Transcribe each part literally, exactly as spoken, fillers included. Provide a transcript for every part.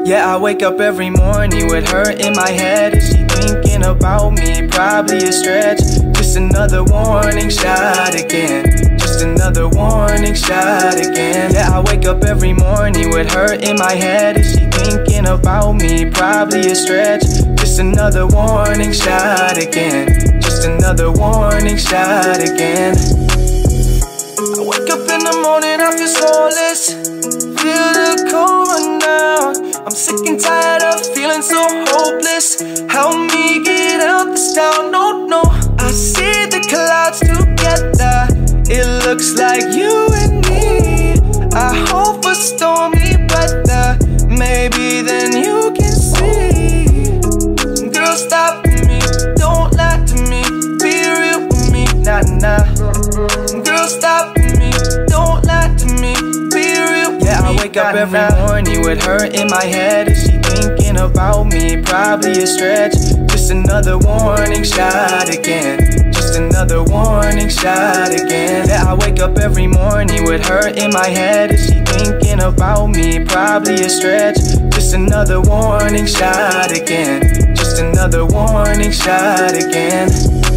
Yeah, I wake up every morning with her in my head. Is she thinking about me? Probably a stretch. Just another warning shot again. Just another warning shot again. Yeah, I wake up every morning with her in my head. Is she thinking about me? Probably a stretch. Just another warning shot again. Just another warning shot again. I wake up in the morning, I feel soulless. Feel the cold run down. I'm sick and tired of feeling so hopeless. Help me get out this town, no, no. I see the clouds together. It looks like you and me. I hope for stormy weather. Maybe then you can see. Girl, stop me, don't lie to me. Be real with me, nah, nah. Girl, stop me, don't lie to me. Be real with yeah, me, I wake up nah, every nah. morning with her in my head. Is she thinking about me? Probably a stretch. Just another warning shot again. Just another warning shot again. Yeah, I wake up every morning with her in my head. Is she thinking about me? Probably a stretch. Just another warning shot again. Just another warning shot again.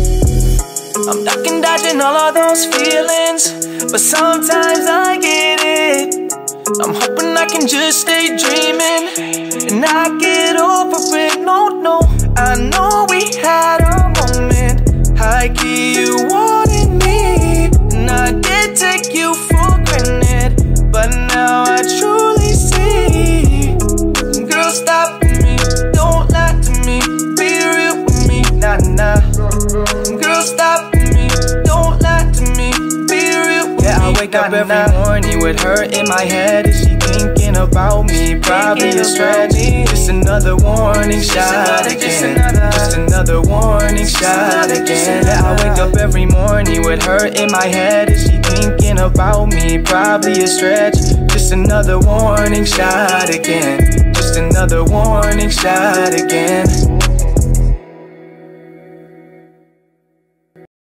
I'm ducking, dodging all of those feelings, but sometimes I get it. I'm hoping I can just stay dreaming and I get over it. No, no, I know we had a moment. High key, you wanted me, and I did take you for granted, but now I truly see. Girl, stop me, don't lie to me. Be real with me, nah, nah. Girl, stop me, don't lie to me. Be real with yeah, me. Yeah, I wake up every nah. morning with her in my head. Is she thinking about me? Probably a stretch. Just another warning shot again. Just another warning shot again. Yeah, I wake up every morning with her in my head. Is she thinking about me? Probably a stretch. Just another warning shot again. Just another warning shot again.